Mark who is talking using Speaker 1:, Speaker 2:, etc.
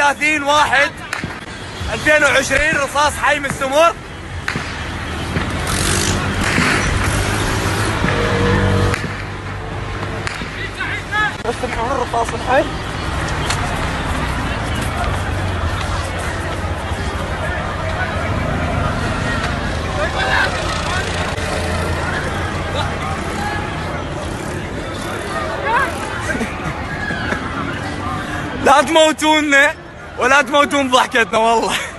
Speaker 1: 31/1/2020 رصاص حي من السمور. بس تسمعون الرصاص الحي. لا تموتونا ولا تموتون بضحكتنا والله.